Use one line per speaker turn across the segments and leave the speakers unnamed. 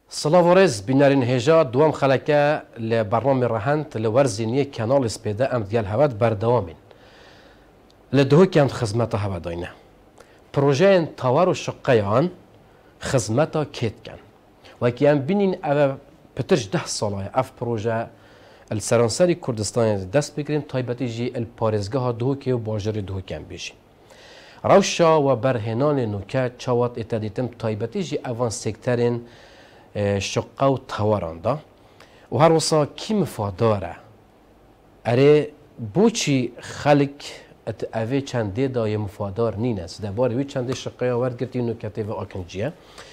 سلاوارز بینارین هجا دوام خلکه لبرنامه رهند لورزینی کانال سپیده ام دیال هواد بردوامین لدهو کند خدمت هوا داینه پروژه تاور و شقیان خدمت کیت کن و که ام بینین او پترش 10 ساله اف پروژه السرانسری کردستان دست بگیریم تایبتی جی الپارزگاه دهو که و باجر دهو کم بیشین روشا و برهنان نوکه چاوات اتدیتم تایبتی جی اوان سکترین شقه و توران دا و هر وصا کی مفاداره اره بوچی خلق ات اوه چنده دای مفادار نینه سده باری وی چنده شقه آورد گرتی نوکته و آکنجیه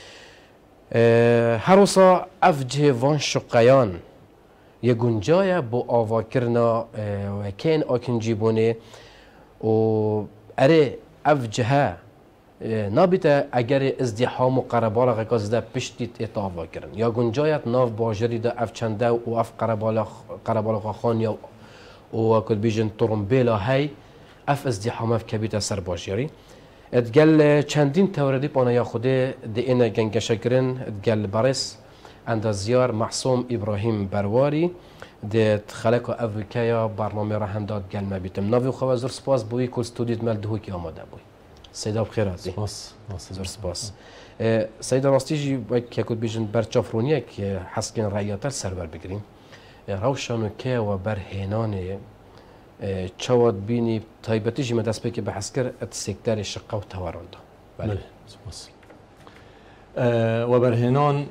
هر وصا افجه وان شقیان یه گنجای با آوا کرنا و کین آکنجی بونه و اره افجه نابیت اگر ازدحام و قربال غکاز ده پشتیت اتعاوا کرن یا گنجایت ناف باجری ده اف چنده و اف قربال خان یا و کد بیجن ترمبیلا هی اف ازدحام اف کبیت سر باجری اتگل چندین توردی پانه یا خوده ده این گنگشه کرن اتگل برس اندازیار محسوم ابراهیم برواری ده خلق اوکیا برنامه رهنداد گل مبیتم ناوی خواه زور سپاس بوی کل ستودیت مل دهو که آماده بوی سیدا بخیر هستی. زور سپاس. سیدا راستی جی که کد بیشتر برچافرونیه که حسکن رایاتر سرور بگیریم. روشانو که و برهنانه چواد بینی تایبتی جی مدرس به که به حسکر ات سکتر شقه و توارنده.
بله. سپاس. و برهنان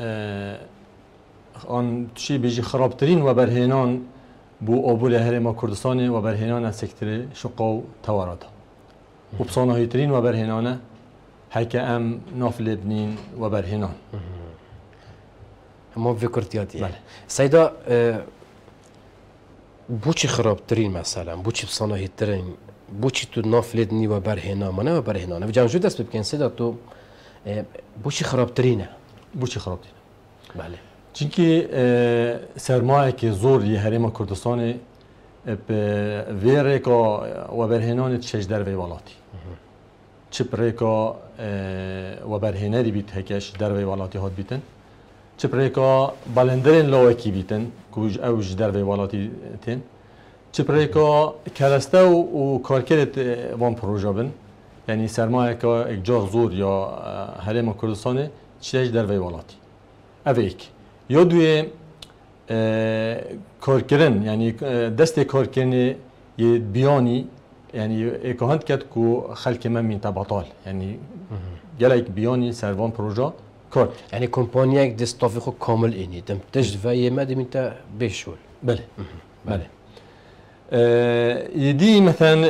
آن چی بیشتر خرابترین و برهنان بو آبول هرم کردستان و برهنان از سکتر شقه و توارنده. و بصانه ترین و برهنانه حکه ام نافل بنین و برهنان
ما فکرتیاتی
بله.
سیدا بوچی خراب ترین مثلا بوچی بصانه ترین بوچی تو نافل بنی و برهنان منه و برهنانه و جانجو دست بکن سیدا تو بوچی خراب ترینه
بوچی خراب ترینه
بله
چونکه سرمایه که زور یه هرم کردستان به ویرکا و برهنان چش در ویوالاتی چپریکا و برهنری بیت هکش در ویوالاتی هات بیتن چپریکا بالندرین لاوکی بیتن کوج اوج در ویوالاتی تن چپریکا کلسته و کارکرت وان پروژه بن یعنی سرمایه که اجاق زور یا هرم کردستان چش در ویوالاتی اویک یا دوی کارکردن یعنی دست کارکردن یه بیانی یعنی اکهانت کرد که خلق من من تباطال یعنی گلک بیانی سروان پروژه کار
یعنی کمپانی یک دستافی خو کامل اینی دم تجد و یه مدی من تا بشول
بله بله یدی مثلا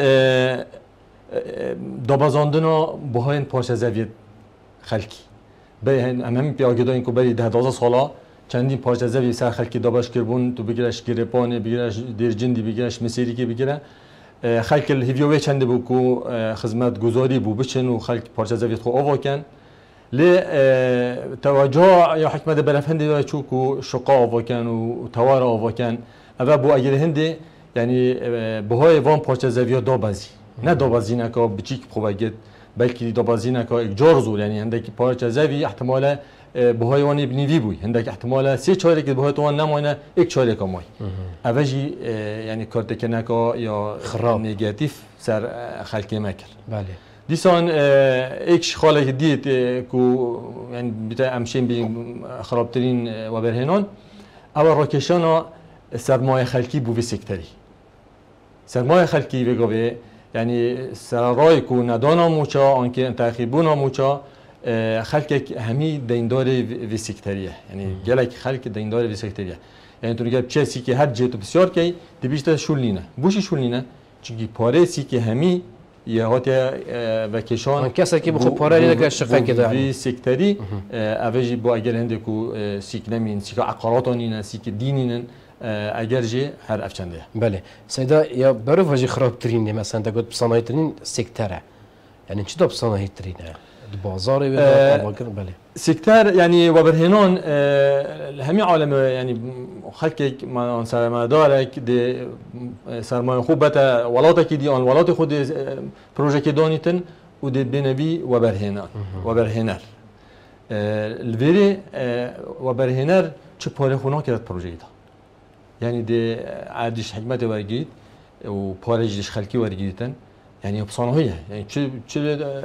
دابازاندنا بهاین پاش زویت خلقی به همین پیاگیدا این که بری 10-12 ساله چندین پارچه زوی سر خلکی دابش کربون تو بگیرش گریپانه بگیرش درجندی بگیرش مسیری که بگیره خلک الهیویوی چنده بو کو خدمت گذاری بو بچن و خلک پارچه زوی خو آوا کن ل توجه یا حکمت بلفندی یا چوکو شقا آوا کن و توار آوا کن اول بو اگر هندی یعنی بهای وان پارچه زوی دابازی نه دابازی نکا بچیک خوبگت بلکه دابازی نکا اجار زور یعنی هندکی پارچه زوی احتمالا بهای وانی بنیوی بوی هندک احتمالا 3 چاره که بهای توان نماینه 1 چاره کمای اوجی یعنی کارت کنکا یا
خراب
نگاتیو سر خلقی مکر
بله
دیسان ایکش خاله دید کو یعنی بیت امشین بی خرابترین و برهنان اول راکشانا سرمایه خلقی بو سکتری سرمایه خلقی بگوه یعنی سرای کو ندانا موچا آنکه انتخابونا موچا خلق همی دیندار وی سکتریه یعنی گلک خلق دیندار وی سکتریه یعنی تو نگه چه سی که هر جهت بسیار کی دیبیشت شولینه بوشی شولینه چونکی پاره سی که همی یه هات و کشان
کسی که بخو پاره لیده که شقه که داره
وی سکتری اوجی با اگر هنده کو سیک نمین سیک عقاراتانینه سیک دینینن اگر جه هر افچنده
بله سیدا یا برو وجه خراب ترینه مثلا تا گفت بصنایع ترین سکتره یعنی چی تا بصنایع ترینه بازار بله
سکتر یعنی و برهنان همین عالم یعنی خلق ما سرمایه داره که سرمایه خوب بته ولاته که دی آن ولات خود پروژه که دانیتن و دی بنوی و برهنان و برهنر الفيري وبرهنر چه پاره خونا کرد پروژه دا یعنی ده عادش حکمت ورگید و پارهش خلکی ورگیدن یعنی بصانهیه یعنی چه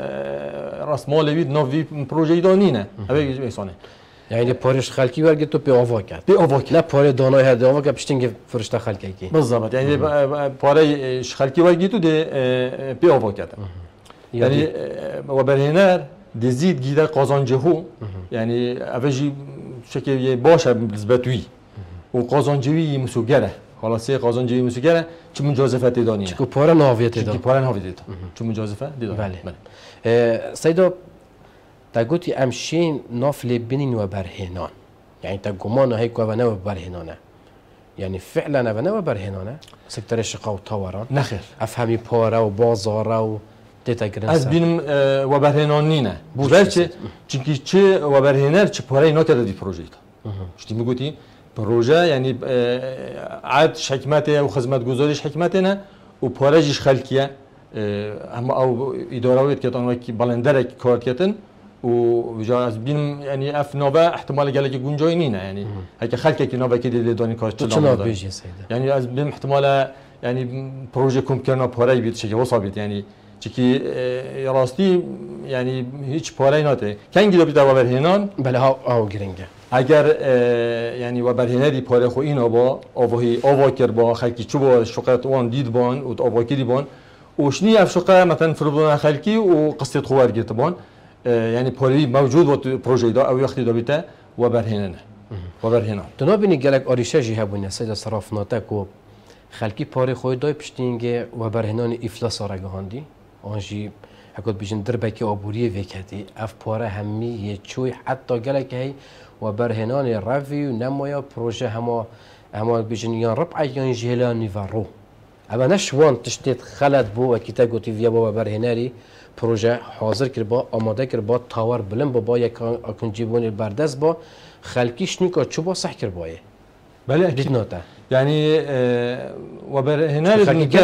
راس مال بید نوی پروژه دا نینه اوه میسانه
یعنی پارش خلکی ورگید تو به آوا کرد
به آوا کرد
نه پاره دانای هد آوا کرد پشتینگ فرشته خلکی کی
بالضبط یعنی پاره خلکی ورگید تو ده به آوا کرد یعنی وبرهنر دزید گیده قازانجهو یعنی اوجی شکلی باشه نسبتوی و قازانجوی مسوگره خلاصه قازانجوی مسوگره چه مجازفت دانیه
چه پاره ناویت
چه پاره ناویت چه مجازفت دانیه
بله سیدا تگوتی امشین نافل بینین و برهنان یعنی تا گمان هی کو و نه برهنانه یعنی فعلا و نه برهنانه سکتر شقا و تاوران
نخیر
افهمی پاره و بازار و
از بینم و برهنان نینه بچه چونکی چه و برهنر چه پاره اینا کرده دی پروژه تا شتی میگویی پروژه یعنی عاد حکمته و خدمت گزارش حکمته نه و پارهش خلقیه اما او اداره وید که آنها کی بالندره کار کردن و جا از بینم یعنی اف نوبه احتمال گله که گنجای نینه یعنی اگه خلقی که نوبه که دیده دانی کارش
چه نوبه
یعنی از بینم احتمال یعنی پروژه کم کردن پاره بید شکل وصابید یعنی چکی راستی یعنی هیچ پاره ناته کنگی دو بیت و برهنان
بله ها گرینگه
اگر یعنی و برهنری پاره خو اینا با آوا کر با خلکی چوب و شقت وان دید بان و آوا کری بان وشنی اف شقه مثلا فربون خلکی و قصه خوار گرت بان یعنی پاره موجود و پروژه دا او وقتی دو بیت و برهنانه و برهنان
تو بینی گلک آریشه جی هبونه سید صرافناتک و خلکی پاره خوی دای پشتینگه و برهنان افلاس آرگاهاندی آنجی هکات بیشتر دربکی آبوری وکتی اف پاره همی یه چوی حتی گله که و برهنان روی و نمایا پروژه هما بیشتر یا ربع یا جهلانی و رو اما نشوان تشتیت خلد بو و کتا گوتی ویا با برهناری پروژه حاضر کر با آماده کر با تاور بلند با یک اکن جیبونی بردست با خلکیش نیکا چوبا صح کر بایه
بله
دیت ناته
یعنی و برهنار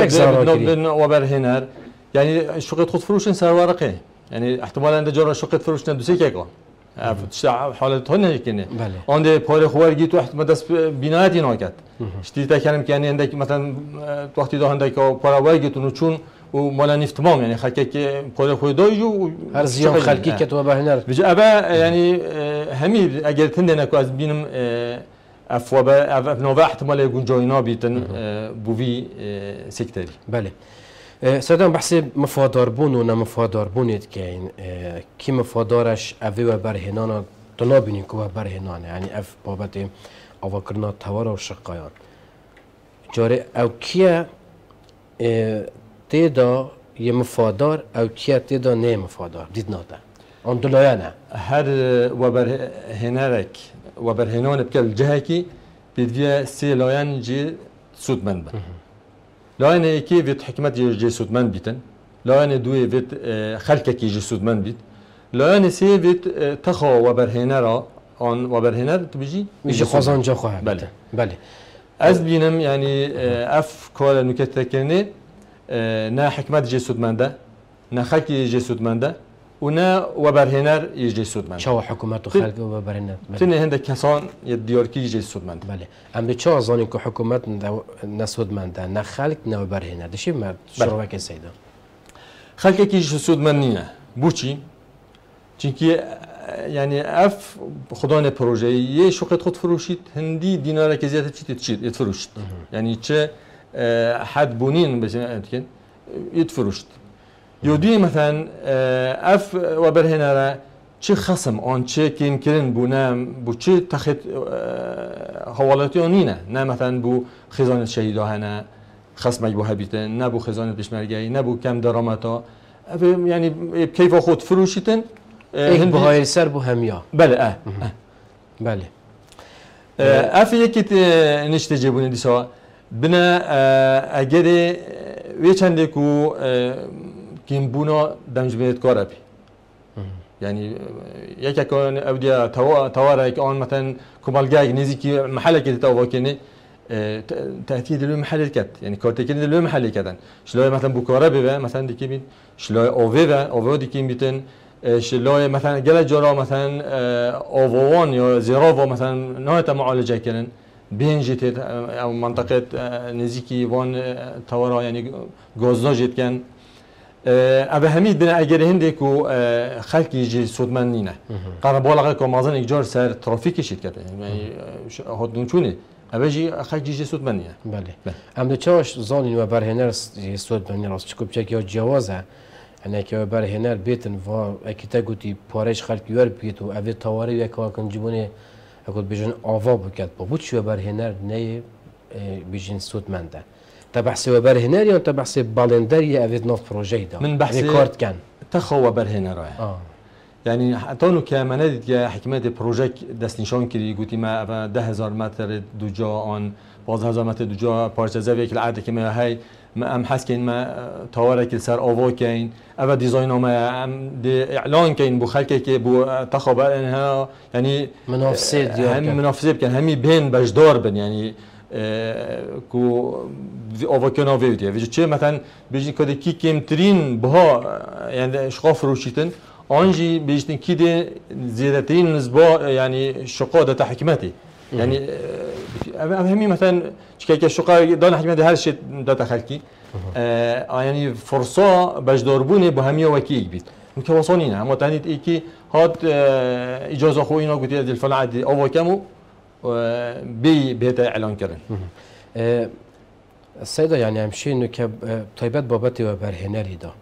و برهنار يعني شقة خذ فروش سعر ورقي يعني احتمال عند جرى شقة فروش ندوسي كيكون حالة هون هيكني عند باره خوار جيتو احتمال دست بنايتي ناكت اشتي تكلم يعني عندك مثلا وقتی ده عندك باره وار جيتو نشون ومالا نفت تمام يعني خلكك باره خوي دايجو
هر زيان خلكي كتوا برهنار
بيجي أبا يعني همي أجر تندنا كواز بينم افوابا نوع احتمال يكون جاينا بيتن بوفي سيكتري
بله سادام بحث مفادار بون و نمفادار بونید که کی مفادارش اوی و برهنان تنابینی که و برهنانه یعنی اف بابت آواکرنا توار و شقایان جاره او کیه تیدا یه مفادار او کیه تیدا نه مفادار دید ناده آن دلایانه
هر و برهنارک و برهنان بکل جهه کی بیدویه سی لایان جی سود من با لاین یکی ویت حکمت جی سودمن بیتن لاین دوی ویت خلق کی جی سودمن بیت لاین سی ویت تخا و برهنرا آن و برهنر تبیجی
میشه خزانجا خواهد
بله
بله
از بینم یعنی اف کار نکته تکنی نه حکمت جی سودمنده نه خلق جی سودمنده و نه و برهنر جی سودمنده
چه حکومت و خلق و برهنر
تنه هنده کسان دیارکی جی سودمنده
بله ام چه ازانی که حکومت نسودمنده نه خلق نه برهنر دشی مرد شروع که سیدا
خلق کی جی سودمنینه بوچی چونکی یعنی اف خدان پروژه یه شقت خود فروشید هندی دینار که زیاده چی تفروشید یعنی چه حد بونین بزن کن يتفرشت يودي مثلا اف وبرهنرا چه خصم آن چه که يمكن بونام بو چه تخت حوالاتي آنينه نه مثلا بو خزانه شهيدا هنه خصمك بو هبيتن نه بو خزانه پشمرگی نه بو کم درامتا يعني كيف خود فروشيتن
ایک بهای سر بو همیا
بله
بله
اف یکی نشته جبونه دیسا بنا اگر وی چنده کو کیم بونا دمجبیت کاره بی یعنی یکی کن اودیا تواره که آن مثلا کمالگاه نیزی که محله که تاوا کنه تأثیر دلوی محلی کرد یعنی کارت کنی دلوی محلی کردن شلای مثلا بو کاره بی مثلا دیکی بین شلای آوه دیکی بیتن شلای مثلا گل جورا مثلا آوان یا زیراوا مثلا نهایت معالجه کردن بینجیت او منطقه نزدیکی وان توارا یعنی گازنا جت کن اوه همید بنا اگر هنده کو خلقی جی سودمن نینه قرار بالغه کو مازن اجار سر ترافیک شید کرده یعنی هادون چونه اوه جی خلقی جی سودمن نینه
بله ام دو چاش زانین و برهنر سودمن راست چکوب چک یا جوازه انا که برهنر بیتن و اکیتا گویی پارش خلقی ور بیت و اوه تواری یک کارکن جبونه اگه بیشتر آوا بکرد با بود شو برهنر نه بیشتر سودمنده تبحث برهنر یا تبحث بالندر یا اوید ناف پروژه دا
من بحث
کارت کن
تخوا برهنر يعني حتى انه كمنادي يا حكمات بروجيك دستنشان كري قلتي ما 10000 متر دوجا ان 12000 متر دوجا بارچه زويك العاده كما هاي ما ام حس كاين ما توارك السر اوفو كاين ابا ديزاين ما ام دي اعلان كاين بو خلك كي بو تخب انها يعني
منافسات
هم منافسات كان همي بين بجدار بن يعني كو اوفو كنا فيديو فيجي مثلا بيجي كده كي كيمترين بها يعني شقاف روشيتن آنجی بیشتر کیده زیادترین نسبت یعنی شقا داده حکمتی یعنی همین مثلا چیکار شقا داده حکمتی هر شی داده خلکی یعنی فرصة بجدار بونه با همین وکی بید که وصانینه اما تانیت ای که هات اجازه خو اینا گویی از الفلان عادی آوا کمو بی بهت اعلان کردن
السيدة يعني همشي انه طيبات بابتي وبرهنري دا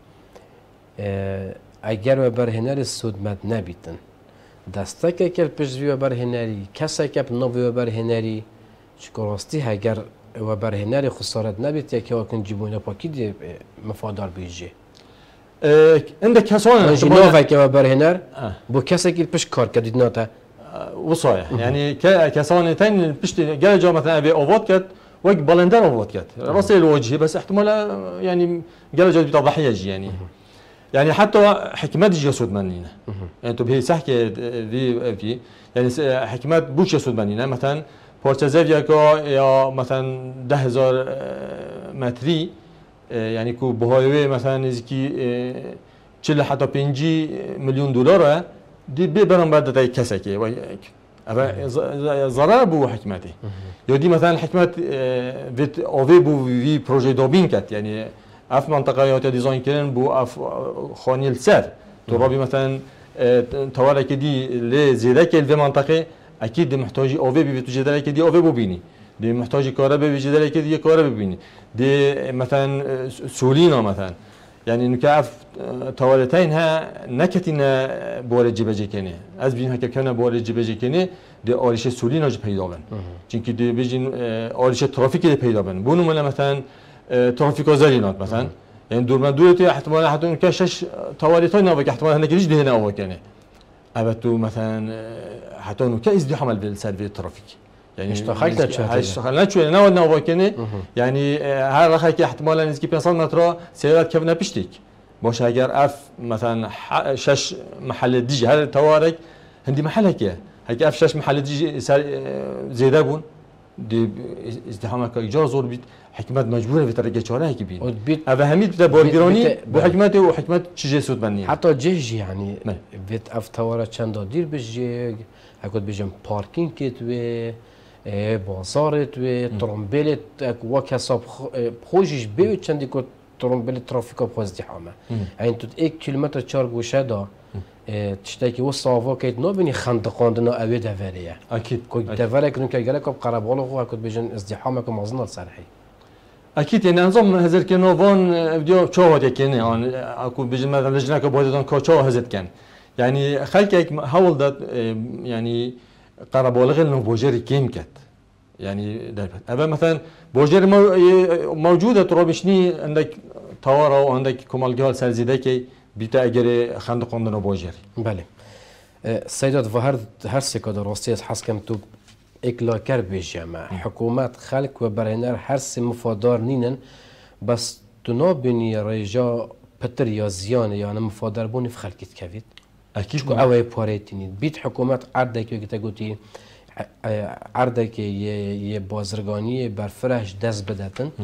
اگر و برهنری سودمت نبیتن دسته که پشوی و برهنری کسی که نوی و برهنری چکاراستی اگر و برهنری خسارت نبیت یا که واکن جیبونه پاکی دی مفادار بیجی
عندك كسان
نوی که و برهنر بو کسی که پش کار کردید ناتا
وصايا يعني كسان تاني پشت جل جا مثلا ابي اوفات كات وق بلندر اوفات كات راسي الوجه بس احتمال يعني جل جا بتاع ضحيه يعني يعني حتى حكمات جسود منينة يعني تو بهي سحكي في يعني حكمات بوش جسود منينة مثلا بورتزافيا كا يا مثلا 10000 متري يعني كو بهايوي مثلا نزكي 40 حتى 5 مليون دولار دي بيبرم بعد تاي كسكي ضرر بو حكماتي يودي مثلا حكمات فيت اوفي بو في بروجي دوبين كات يعني اف منطقه یا دیزاین کردن بو اف خانی السر تو رابي مثلا توارا كدي ل زياده كل في منطقه اكيد محتاج اوفي بي تو جدال كدي اوفي بو بيني دي محتاج كهرباء بجدال كدي كهرباء ببيني دي مثلا سولينا مثلا يعني نكاف توالتين ها نكتنا بوارد جبجه کنه از بین هک کنه بوارد جبجه کنه دي آرش سولينا ج پیدا بن چونکه دي بجین آرش ترافیک دی پیدا بن بونو مثلا ترافیک زرینات مثلا يعني دور من دورتي احتمال حتى كشش تواليتين او احتمال هناك ليش هنا او كان ابتو مثلا حتى انه كازدحام بالسيرفي الترافيك يعني اشتغلنا شو انا ودنا او كان يعني هر رخي احتمال نزكي 500 متر سيارات كيفنا بشتيك باش اگر اف مثلا شش محل ديجي هر توارك عندي محلك هيك اف شش محل ديجي زياده بون دي ازدحامك اجار زور بيت حكمات مجبوره في ترجع شوارع هيك بين افهميت بتا بورجراني بحكمته وحكمات تشجي سود بني
حتى جيجي يعني بيت افتواره چند دير بجي هكود بيجم باركينج كيت و بازارت و ترمبلت وك حساب خوجيش بيو چند كو ترمبلت ترافيكا بازدحامه يعني تو 1 كيلومتر 4 گوشه دا تشتكي وصافا كيت نوبني خندقاندنا اوي دفريه
اكيد
كو دفره كنو كيغلك قربالو هو كود بيجن ازدحامك مازن صرحي
اكيد يعني نظام هذا كنوفان فيديو شو هذا كان يعني اكو بيجي مثلا لجنه كبودان كو شو هذا كان يعني خلك حاول ده يعني قرب ولغ انه بوجري كيم كات يعني ابا مثلا بوجري موجوده ترابشني عندك توارا وعندك كمالجال سرزيدكي بيتا اجري خندقاندنا بوجري
بله سيدات و هر سکه دراستی حس کم تو اکلاکر بیشم حکومت خلق و برهنر هر سی مفادار نینن بس تو نابینی ریجا پتر یا زیان یا مفادار بونی خلقیت کوید
اكيد
کو اوی پارتینید بیت حکومت عرضه که تا گویی عرضه که یه بازرگانی برفرش دست بدتن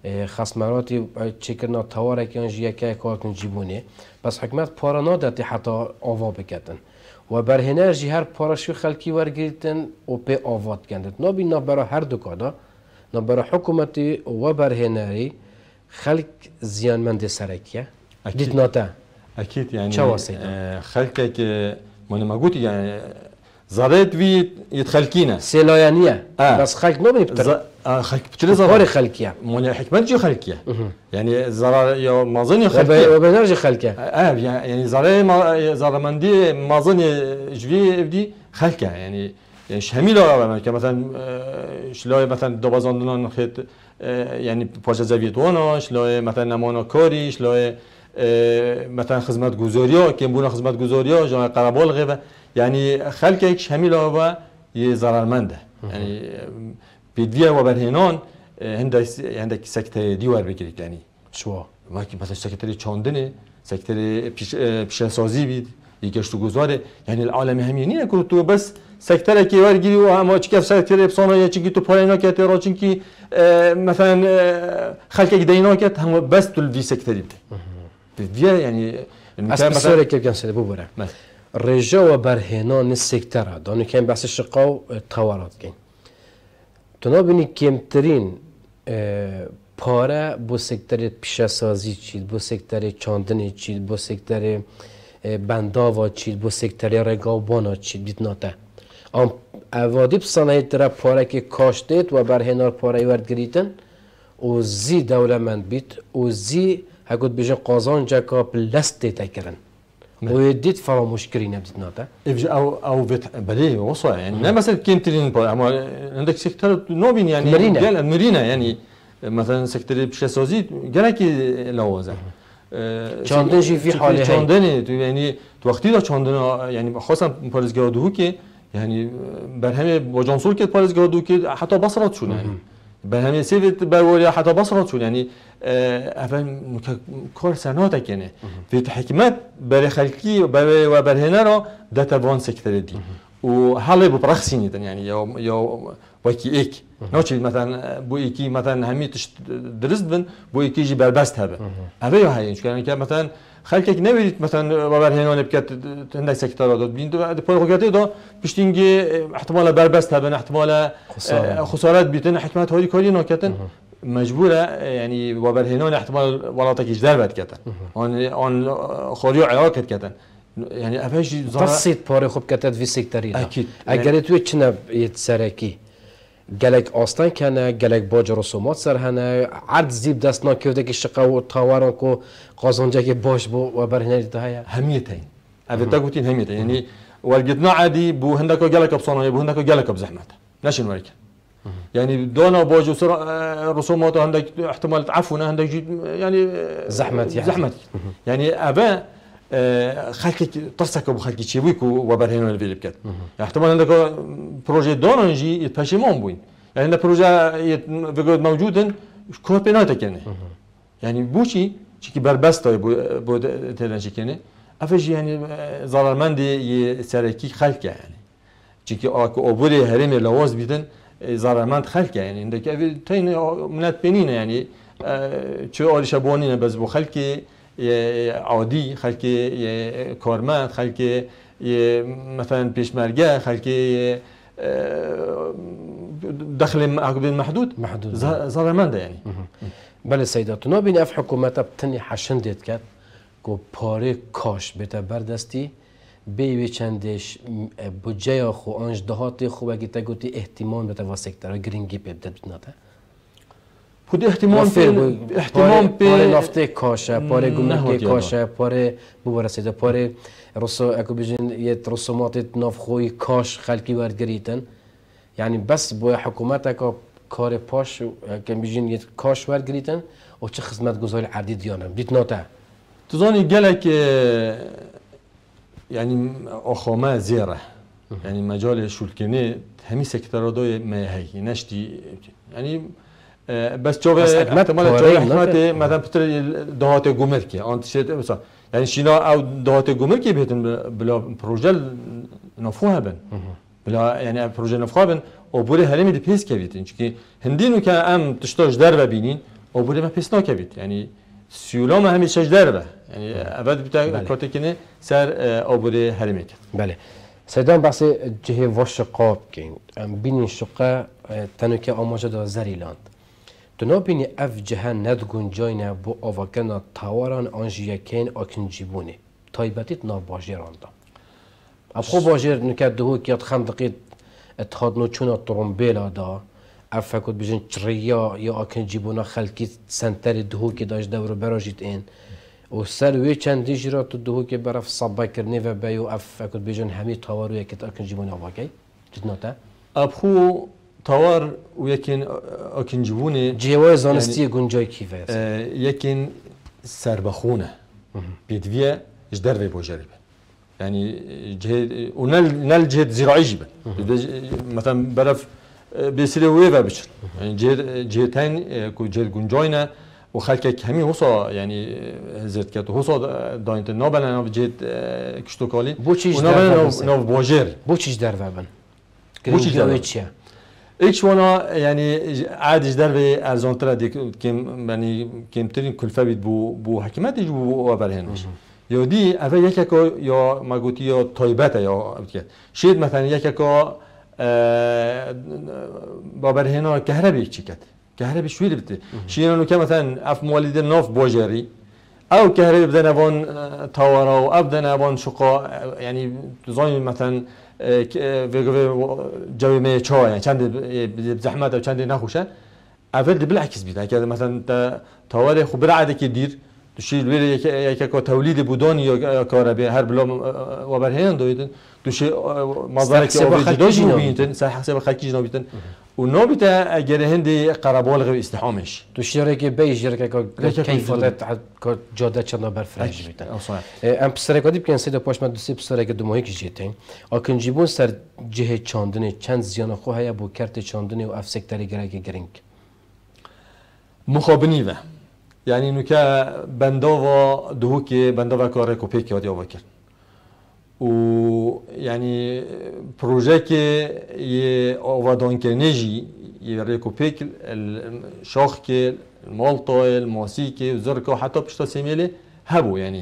خصمراتی چکرنا تواره که انجی یکی کارتن جیبونه بس حکومت پارا نادتی حتی آوا بکتن و بر هنرژی هر پاراشو خلکی ورگیتن و به آوات کندن نبی نبرا هر دو کادا نبرا حکومتی و بر هنری خلق زیانمند سرکیه دیت ناتا
اكيد يعني
شو وصيته؟
خلقك ما انا ما قلت يعني زريت في يتخلكينا
سلایانیه بس خلق نبینی بتر
خلق بتر زرار
کار خلقیه
من حكمت جو خلقيه يعني زرار يا مازن
و
خلقيه
بنرجع خلقیه
يعني زرار ما زرمندي مازن جوي بدي خلقه يعني شميله مثلا شلای مثلا دوازاندنان خیت يعني پاش زویتوانا شلای مثلا نمانا کاری شلای مثلا خدمت گذاریا که بونا خدمت گذاریا جای قربال غیبه یعنی خلق یک شمیل و یه ضررمنده یعنی بدویه و برهنان هندک سکتر دیوار بگیرید یعنی
شو
ما که مثلا سکتری چاندنه سکتری پیشسازی بید یکیشتو گذاره یعنی العالم همینی نکنه تو بس سکتر کی ورگیری و اما چیکار سکتر افسانه یا چیکی تو پایینا که ترا چونکی مثلا خلق یک دینا که هم بس تو دی سکتری بدویه یعنی
مثلا که کن سر ببره رجا و برهنان سکتره دانو که بحث شقاو توارات کن تو نبینی کمترین پاره بو سکتر پیشسازی چید بو سکتر چاندنی چید بو سکتر بنداوا چید بو سکتر رگاوبانا چید بیت ناته ام اوادی بسانه تر پاره که کاشتید و برهنار پاره ورد گریتن و زی دولمند بیت و زی هکود بیشن قازان جاکا پلسته تکرن و دید فراموش کرینه بیت ناته
او بله وصل يعني لا مثلا كيمترين اما عندك سيكتور نوبين يعني مرينا يعني مثلا سيكتور بشسازي جالك لوازه
چاندن جی فی حاله
چاندن يعني وقتی دا چاندن يعني خاصا پارزگاه دو که يعني بر همه با جانسول که پارزگاه دو که حتی بصرات شون يعني بر همه سیوت بر حتی بصرات شون يعني اول کار سناتك يعني في حکمت بر خلقی و بر هنا را داتا وان سيكتور دي وحاله ببرخسيني يعني یا وکی ایک نوچی مثلا بو ایکی مثلا همی درست بن بو ایکی جی بربست هبه اوه یا هایی چون که مثلا خلقك نبيت مثلا بابر هنا بكات عندك سكتار داد بين دو بروجرامات دو بيشتينجي احتمال بربست هبن احتمال خسارات بيتن حكمت هاي كاري ناكتن مجبوره يعني بابر هنا احتمال ولاتك اجدار بد كتن اون خوريو عراق كتن يعني افاش
تصيد باري خوب كتت في سيكتاري
اكيد
اگر تو چنب يتسركي گلک آستان کنه گلک باج رسومات سر هنه عرض زیب دست ناکیوده که شقه و تاوران که قازانجه که باش بو و برهنه دیده هیا
همیتين ابدا قلتين همیتين يعني والقطنا عادي بو هندك گلک بصناعه بو هندك گلک بزحمت نشن ورك يعني دونا باج رسومات عندك احتمال عفونا عندك يعني زحمت يعني ابا خلقك تصك ابو خلقك شيبوك وبرهنه الفيل بكت احتمال عندك بروجي دونجي يتفشمون بوين يعني عندك بروجي بيقعد موجودا كور بيناتك يعني بوشي شكي بربست بو تلنشي كنه افجي يعني ضررمندي يسركي خلقه يعني شكي اكو اوبري هرم لواز بيدن ضررمند خلقه يعني عندك تين منات بينينه يعني شو اول شبونين بس بو خلقي عادی خلقی کارمند خلقی مثلا پیشمرگه خلقی دخل محدود ضررمنده يعني
بله سیداتو نبینی اف حکومت بتنی حشن دید کرد که پاره کاش بتا بردستی بیوی چندش بودجه خو آنج دهات خو اگه تا گوتی احتمام بتا و سکتر گرینگی پیبدت بتناته
خود احتمام
پاره نفته کاشه پاره گمرکی کاشه پاره بورسیده پاره رسو اکو بجن یه رسومات نافخوی کاش خلقی ورگریتن یعنی بس با حکومت اکو کار پاش که بجن یه کاش ورگریتن و چه خدمت گذاری عردی دیانم دیت ناته
تظني قالك يعني اخوما زيره يعني مجال شولكني همي سكتر دوي ما هي نشتي يعني بس شوف احتمال حكمت مثلا بتر دهات گمرکی انت شد مثلا يعني شينا او دهات گمرکی بهتن بلا بروجه نفوها بن بلا يعني بروجه نفوها بن او بوري هرمي دي بيس كبيتن چونكي هندينو كان ام تشتاج در ببينين آبوری ما پیش نکبید یعنی سیولا ما همیشه دربه یعنی اول بیتا کاتی کنه سر آبوری حرمی کرد.
بله. سیدان بحث جهه و شقاب کن. بینی شقه تنو که آماجه دا زریلاند. تو بینی اف جهه ند گنجاینه بو آواکرنا تاوران آنجیه کن آکنجیبونه. تایبتیت ناباجرانده. ابخو باجر نکرد دهو که خندقید اتحاد نوچونا ترومبیلا دا افکت بجن چریا یا آکنجیبونا خلکی سنتر دهو که داشت دور براجید این و سلوی چندی جرا تو دهو که برف صبا کرنی و بیو افکت بجن همی تاوروی که آکنجیبونا واقعی جدناته
ابخو تاور و یکین آکنجیبونه
جوای زانستی گنجای کیفه
یکین سربخونه بیدویه جدر و باجری يعني جهد ونال جهد زراعي جيبه مثلا برف بيصير ويفا بشر يعني جهتين كو جهد جونجاينا وخلك همي هوصا يعني زرت كات هوصا داينت نابلا ناف جهد كشتوكالي ونابلا ناف باجر
بوچيش در وبن
بوچيش در
چيا
ايش وانا يعني عادش در به ارزانتر ديك كم يعني كم ترين كلفه بيد بو حكمت بو وبرهنش یا دی اول یک که یا مگوتی یا تایبته یا شاید مثلا یک که با برهنا کهربی چی کرد کهربی شویل بده شاید انو که مثلا اف موالید ناف باجری او کهربی بدن وان تاورا و ابدن وان شقا یعنی زای مثلا جوی می چای یعنی چند زحمت و چند نخوشه اول دی بالعکس بیده اگر مثلا تاور خوب برعده که دیر دوشی لویر یک تولید بودانی یا کاربی هر بلا و برهن دویدن دوشی مزارع که آبی جداشی نبیدن سر حساب خاکی نبیدن و نبیده اگر هندی قربال غیر استحامش
دوشی را که بیش را که کیفیت جاده چند برفرج بیدن ام پسر کدی بکن سید پاش من دوستی پسر که دو ماهی کشیدین آکن جیبون سر جه چاندنی چند زیان خواه با کرت چاندنی و اف سکتری گرینگ
مخابنی و یعنی نوکه بنداوا دهو که بنداوا کار کوپیک یادی آوکر و یعنی پروژه که یه آوادان کرنجی یه ریکوپیک شاخ که مالطا الماسیک زرکا حتی پشتا سیمیله هبو یعنی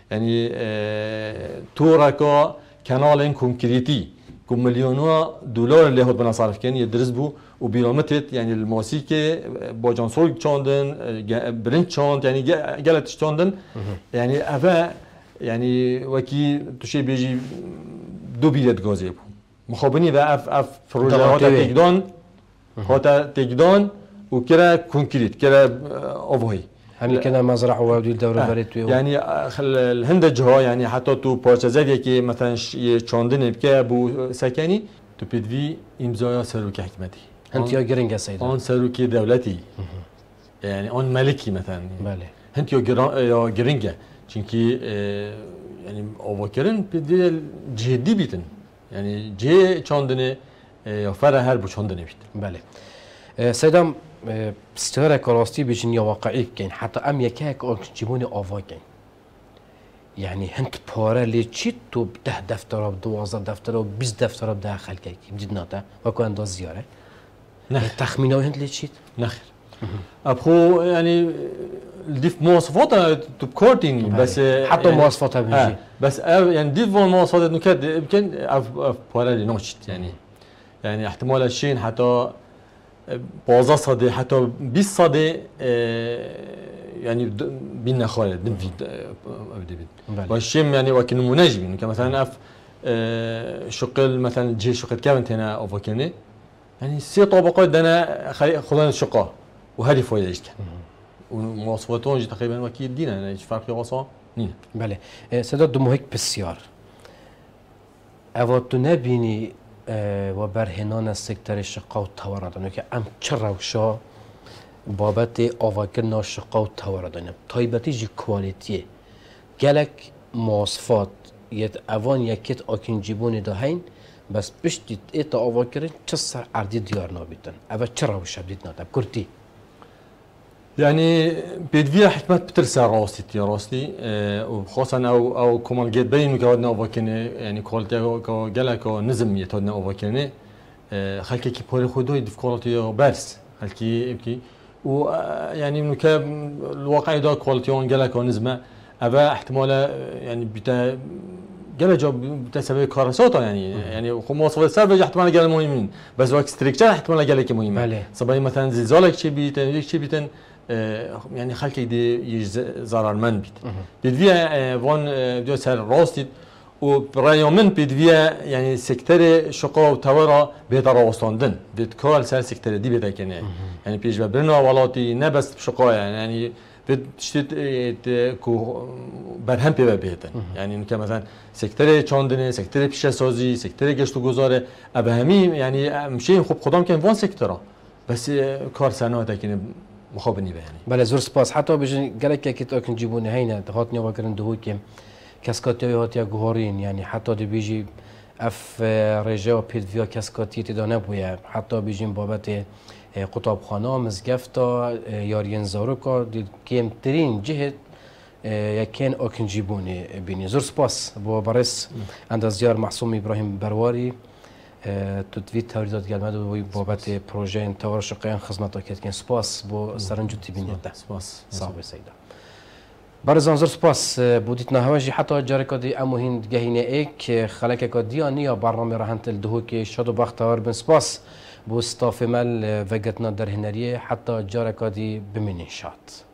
تورکا کانال کنکریتی که میلیونها دلار اللي هاد بنصرف كان يدرس بو وبيلومتت يعني الموسيقى باجانسول چاندن برنت چاند يعني جلت چاندن يعني افا يعني وكي توشي بيجي دو بيلت غازي بو مخابني و اف پروژه هاتا تگدان هاتا تگدان وكرا كونكريت كرا اوفوي
همین کنه مزرعه و دیل دوره برید توی
یعنی الهند جاها یعنی حتی تو پارچه‌زدی که مثلا یه چاندن بکه بو سکنی تو پیدوی امضای سروک حکمتی
هنتیا گرینگ سید
آن سروک دولتی یعنی آن ملکی مثلا
بله
هنتیا گرینگه چونکی یعنی آواکرین پیدوی جدی بیتن یعنی جه چاندنه یا فره هر بو چاندنه بیت
بله سیدم استعاره کاراستی بیشین یا واقعی کن حتی ام یکی که آکسیژن آوا کن یعنی هنت پاره لیچیت تو 10 دفتر و 12 دفتر و 20 دفتر و داخل کی جد ناته و کو انداز زیاره
نه
تخمینه هنت لیچیت
نخیر ابخو يعني ديف مواصفات تو كورتين بس
حتى مواصفاتها بيجي
بس يعني ديف مواصفات انه كان يمكن بارالي نوشت يعني احتمال الشين حتى 15 صدي حتى 20 صدي يعني بينا خالد نفيد والشيم يعني وكن مناجم يعني كمثلا اف شقل مثلا جي شقل كابنت هنا او فكني يعني سي طبقات دنا خلينا الشقه وهذه فويدة كان ومواصفاتهم جي تقريبا وكيل دينا يعني فرق وصا نين
بله سداد دموهيك بسيار اواتو نبيني و برهنان سکتر شقا و تواردانه که ام چه روشا بابت آواکرنا شقا و تواردانه تایبتی جی کوالیتیه گلک مواصفات یت اوان یکیت آکین جیبونی دا هین بس بشتید ایتا آواکرن چه سر عردی دیار نابیتن اول چه روشا بدید نادب کرتی
يعني بيدفيا حكمت بترسى راستي تي راستي وخاصة او كمان جيت بين كودنا اوفاكني يعني كوالتي كو جالك نزم يتودنا اوفاكني خلكي كي بوري خدو يدف كوالتي بارس خلكي يبكي و يعني من الواقع ده كواليتيون جل كونزما أبا احتمال يعني بتا جل جاب بتسبب كارثات يعني مواصفات السر احتمال جل مهمين بس وقت ستريكتشر احتمال جل كي مهمة صباي مثلا زلزال شيء بيتن شيء بيتن يعني خلق دي ضرر من بيت بدفيا وان دو سر راستي وبرايومن بدفيا يعني سكتر شقا وتورا بيدر وصندن بتكال سر سكتر دي بيدا كنه يعني بيج ببرنا ولاتي نبس شقا يعني بتشتت كو برهم بيبه بيتن يعني كمثلا سكتر چاندنه سکتر پیش سازی سکتر گشت و گذاره ابهمی یعنی میشه خوب خدام که وان سکترا بس کار صنعت که مخابنی به یعنی
بله زور سپاس حتی بجن گلک که تو کن جیبونه هینه هات نیا وکرن دهو که کسکاتی هات یا گوهرین یعنی حتی دی بیجی اف رجا پید ویا کسکاتی تدانه بویه حتی بیجیم بابت قطابخانه مزگفتا یارین زاروکا دی کمترین جهت یکن آکنجی بونه بینی زور سپاس با برس اندازیار معصوم ابراهیم برواری تدوید توریدات گلمد و بابت پروژه انتوار شقیان خدمت آکد کن سپاس با سرنجو تبینید ده
سپاس
صاحب سیدا برزان زور سپاس بودیت نهواجی حتی جاری کدی اموهین گهینه ایک خلک کدی آنیا برنامه رهنت الدهو که شاد و بختار بن سپاس بو استاف مل وگتنا در هنریه حتی جاری کدی بمینین شاد